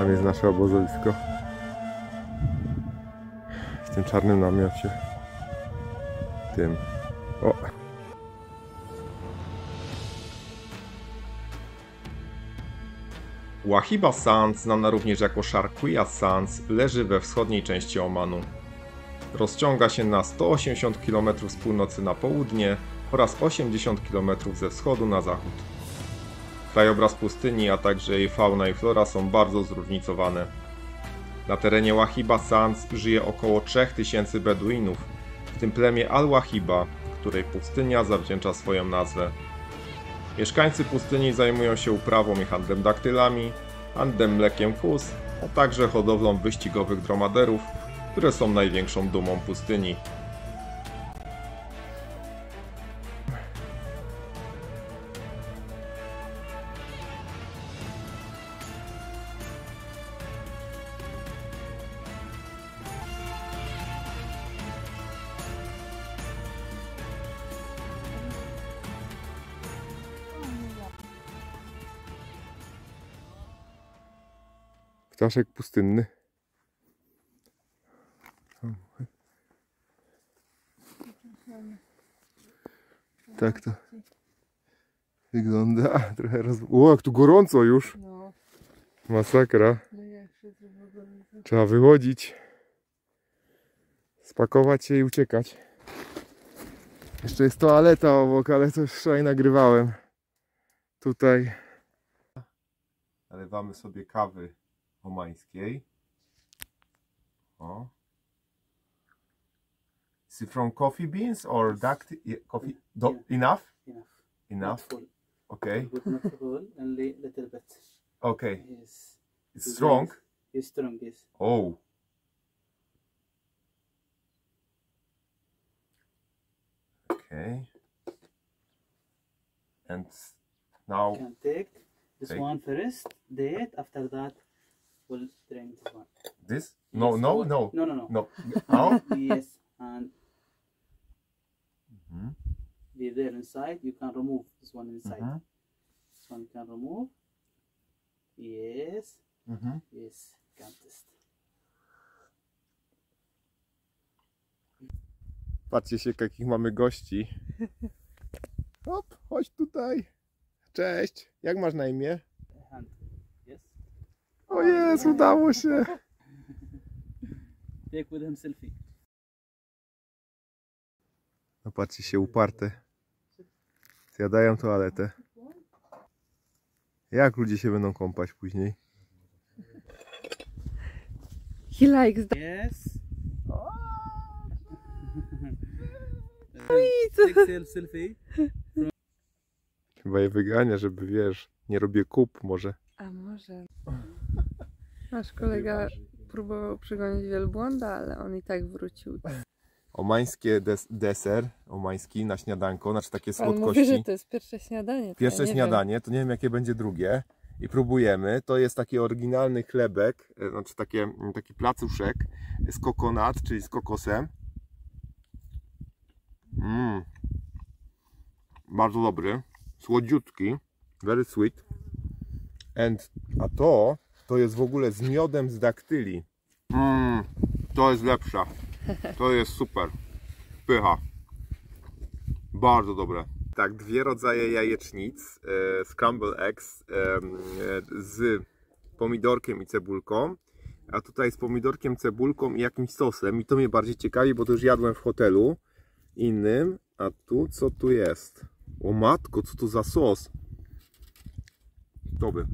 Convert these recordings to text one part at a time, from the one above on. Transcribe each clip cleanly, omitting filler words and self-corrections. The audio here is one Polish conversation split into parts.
Tam jest nasze obozowisko. W tym czarnym namiocie. Tym. O! Wahiba Sands, znana również jako Sharqiya Sands, leży we wschodniej części Omanu. Rozciąga się na 180 km z północy na południe oraz 80 km ze wschodu na zachód. Krajobraz pustyni, a także jej fauna i flora są bardzo zróżnicowane. Na terenie Wahiba Sands żyje około 3000 Beduinów, w tym plemię Al-Wahiba, której pustynia zawdzięcza swoją nazwę. Mieszkańcy pustyni zajmują się uprawą i handlem daktylami, handlem mlekiem kóz, a także hodowlą wyścigowych dromaderów, które są największą dumą pustyni. Ptaszek pustynny. Tak to wygląda. Trochę O, jak tu gorąco już. Masakra. Trzeba wychodzić, spakować się i uciekać. Jeszcze jest toaleta obok, ale to już wczoraj nagrywałem. Tutaj nalewamy sobie kawy omańskiej. O. Is it from coffee beans or duck? Coffee? Enough? Enough. Full. Okay. But not full, only little bit. Okay. Yes. It's strong. It's strong, yes. Oh. Okay. And now Can take this Take. one first, date. After that, we'll drink this one. this? No, Yes, no, or- no. No, no, no. No. Now? Yes, and Mhm. be there inside. You can remove this one inside. Mhm. This one you can remove. Yes, Mhm. yes. Can test. Patrzcie się, jakich mamy gości. Hop, chodź tutaj. Cześć. Jak masz na imię? Hand. Yes. O jest, udało się. Take with him selfie. No patrzcie się, uparte. Zjadają toaletę. Jak ludzie się będą kąpać później? He likes that. Yes. Sweet. Take selfie. Chyba je wygania, żeby wiesz, nie robię kup może. A może. Nasz kolega próbował przegonić wielbłąda, ale on i tak wrócił. Omańskie deser, omański na śniadanko, znaczy takie Ale mówię, słodkości. że to jest pierwsze śniadanie. to Pierwsze ja nie śniadanie, to nie wiem jakie będzie drugie. I próbujemy. To jest taki oryginalny chlebek, znaczy taki placuszek z kokonat, czyli z kokosem. Bardzo dobry. Słodziutki. Very sweet. A to jest w ogóle z miodem z daktyli. To jest lepsza. To jest super. Pycha. Bardzo dobre. Tak, dwie rodzaje jajecznic, scrambled eggs z pomidorkiem i cebulką, a tutaj z pomidorkiem, cebulką i jakimś sosem. I to mnie bardziej ciekawi, bo to już jadłem w hotelu innym. A tu co tu jest? O matko, co to za sos? Dobry.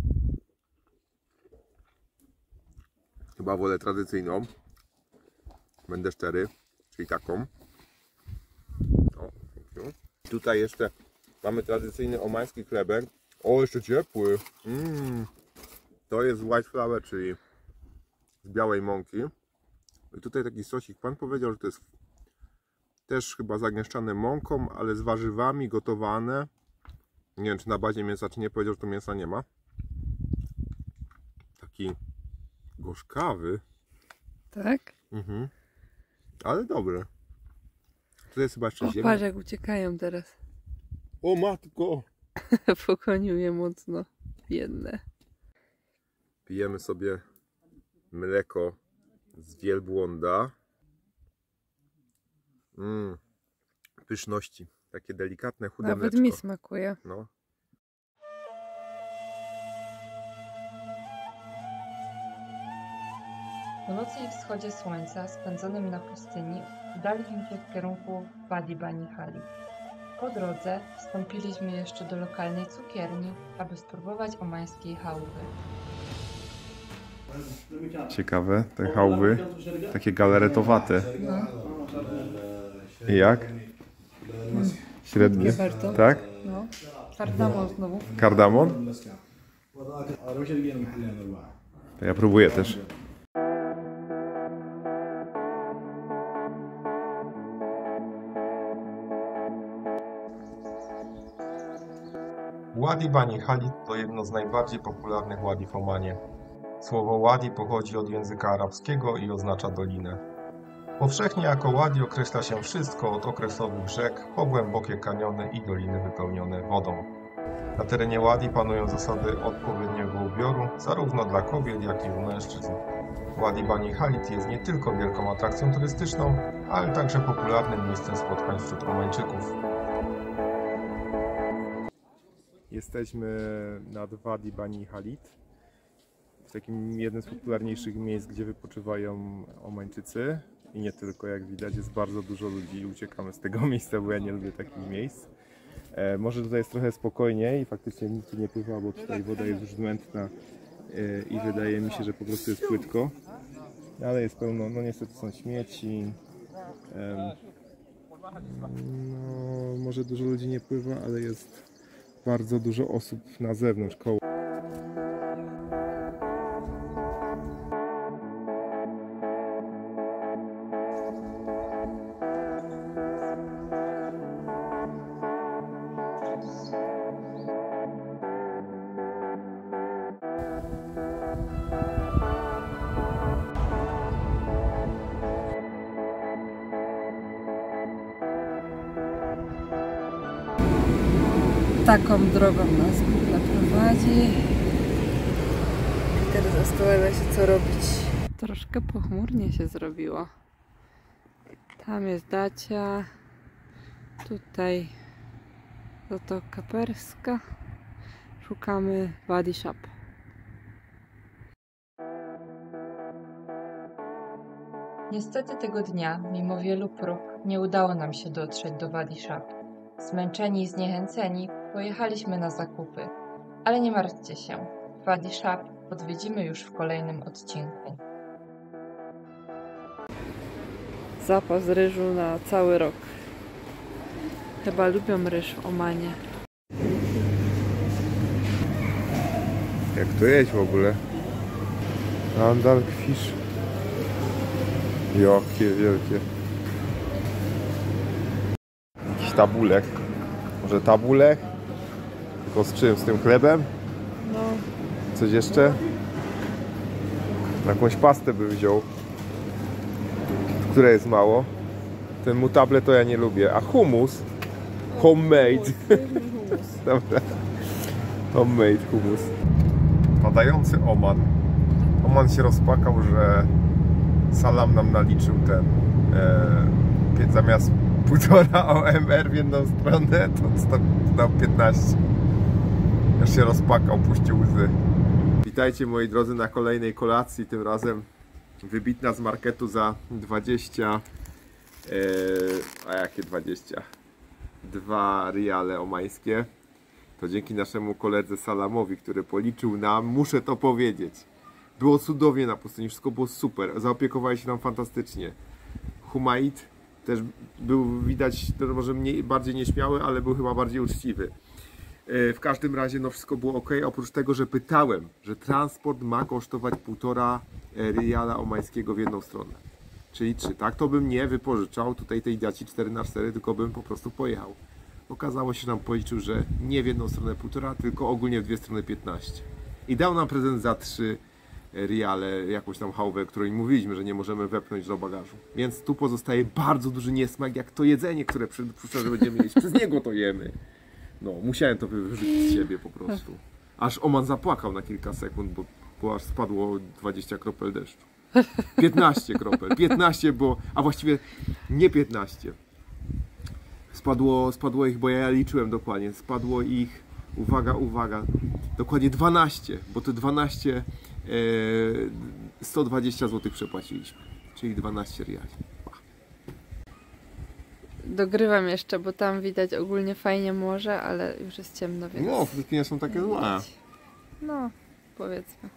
Chyba wolę tradycyjną. Będę szczery, czyli taką. O, tutaj jeszcze mamy tradycyjny omański chlebek. O, jeszcze ciepły. To jest white flour, czyli z białej mąki. I tutaj taki sosik. Pan powiedział, że to jest też chyba zagęszczane mąką, ale z warzywami gotowane. Nie wiem, czy na bazie mięsa, czy nie. Powiedział, że tu mięsa nie ma. Taki gorzkawy. Tak? Ale dobry. To jest chyba jeszcze O, ziemia. patrz jak uciekają teraz. O matko! Pokonił je mocno. Biedne. Pijemy sobie mleko z wielbłąda. Pyszności. Takie delikatne, chude Nawet mleczko. mi smakuje. No. Po nocy i wschodzie słońca spędzonym na pustyni udaliśmy się w kierunku Wadi Bani Khalid. Po drodze wstąpiliśmy jeszcze do lokalnej cukierni, aby spróbować omańskiej chałwy. Ciekawe, te chałwy, takie galaretowate. I jak? Średnie. Bardzo. Tak? No. Kardamon znowu. Kardamon? To ja próbuję też. Wadi Bani Khalid to jedno z najbardziej popularnych wadi w Omanie. Słowo wadi pochodzi od języka arabskiego i oznacza dolinę. Powszechnie jako wadi określa się wszystko od okresowych rzek po głębokie kaniony i doliny wypełnione wodą. Na terenie wadi panują zasady odpowiedniego ubioru zarówno dla kobiet, jak i u mężczyzn. Wadi Bani Khalid jest nie tylko wielką atrakcją turystyczną, ale także popularnym miejscem spotkań wśród Omańczyków. Jesteśmy nad Wadi Bani Khalid, w takim jednym z popularniejszych miejsc, gdzie wypoczywają Omańczycy i nie tylko, jak widać, jest bardzo dużo ludzi i uciekamy z tego miejsca, bo ja nie lubię takich miejsc. Może tutaj jest trochę spokojniej i faktycznie nic tu nie pływa, bo tutaj woda jest już mętna i wydaje mi się, że po prostu jest płytko, ale jest pełno, no niestety są śmieci. No, może dużo ludzi nie pływa, ale jest bardzo dużo osób na zewnątrz koło. Taką drogą nas Google prowadzi. Teraz zastanawia się, co robić. Troszkę pochmurnie się zrobiło. Tam jest Dacia. Tutaj Zatoka Perska. Szukamy Wadi Shab. Niestety tego dnia, mimo wielu prób, nie udało nam się dotrzeć do Wadi Shab. Zmęczeni i zniechęceni pojechaliśmy na zakupy. Ale nie martwcie się, Wadi Shab odwiedzimy już w kolejnym odcinku. Zapas ryżu na cały rok. Chyba lubią ryż w Omanie. Jak to jeść w ogóle? Andal fish. Jakie wielkie. Jakiś tabulek. Może tabulek? Tylko z czym? Z tym chlebem? No, Coś jeszcze? Jakąś pastę bym wziął. Które jest mało. Ten mutable to ja nie lubię. A hummus? Homemade. Dobra. Homemade hummus. Padający Oman. Oman się rozpłakał, że Salam nam naliczył ten zamiast 1,5 OMR w jedną stronę, to dał 15. Już się rozpłakał, puścił łzy. Witajcie moi drodzy na kolejnej kolacji, tym razem wybitna z marketu za 20, a jakie 20? 2 riale omańskie. To dzięki naszemu koledze Salamowi, który policzył nam, muszę to powiedzieć. Było cudownie na pustyni, wszystko było super, zaopiekowali się nam fantastycznie. Humaid też był widać, może bardziej nieśmiały, ale był chyba bardziej uczciwy. W każdym razie no wszystko było ok, oprócz tego, że pytałem, że transport ma kosztować 1,5 riala omańskiego w jedną stronę. Czyli 3, tak? To bym nie wypożyczał tutaj tej Daci 4x4, tylko bym po prostu pojechał. Okazało się, że nam policzył, że nie w jedną stronę 1,5, tylko ogólnie w dwie strony 15. I dał nam prezent za 3 riale, jakąś tam chałwę, której mówiliśmy, że nie możemy wepchnąć do bagażu. Więc tu pozostaje bardzo duży niesmak, jak to jedzenie, które przyszłe będziemy jeść. Przez niego to jemy. No, musiałem to wyrzucić z siebie po prostu. Aż Oman zapłakał na kilka sekund, bo ciepło, aż spadło 20 kropel deszczu. 15 kropel, 15, a właściwie nie 15. Spadło ich, bo ja liczyłem dokładnie, spadło ich, uwaga, dokładnie 12, bo to 12, 120 zł przepłaciliśmy, czyli 12 riali. Dogrywam jeszcze, bo tam widać ogólnie fajnie morze, ale już jest ciemno, więc... No, Filipiny są takie złe. No, powiedzmy.